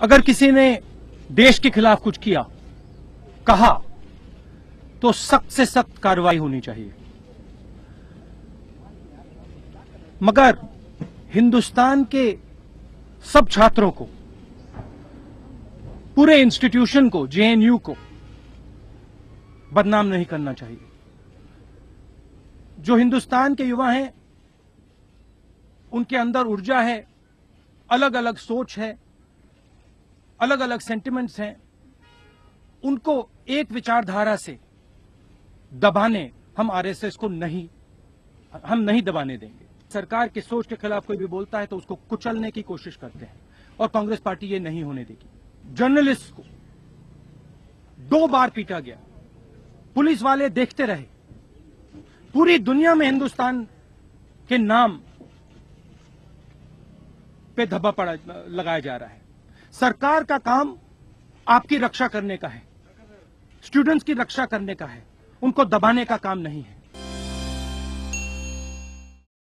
अगर किसी ने देश के खिलाफ कुछ किया, कहा, तो सख्त से सख्त कार्रवाई होनी चाहिए। मगर हिंदुस्तान के सब छात्रों को, पूरे इंस्टीट्यूशन को, JNU को बदनाम नहीं करना चाहिए। जो हिंदुस्तान के युवा हैं, उनके अंदर ऊर्जा है, अलग अलग सोच है, अलग अलग सेंटिमेंट्स हैं, उनको एक विचारधारा से दबाने हम RSS को हम नहीं दबाने देंगे। सरकार की सोच के खिलाफ कोई भी बोलता है तो उसको कुचलने की कोशिश करते हैं और कांग्रेस पार्टी ये नहीं होने देगी। जर्नलिस्ट को 2 बार पीटा गया, पुलिस वाले देखते रहे। पूरी दुनिया में हिंदुस्तान के नाम पे धब्बा लगाया जा रहा है। सरकार का काम आपकी रक्षा करने का है, स्टूडेंट्स की रक्षा करने का है, उनको दबाने का काम नहीं है।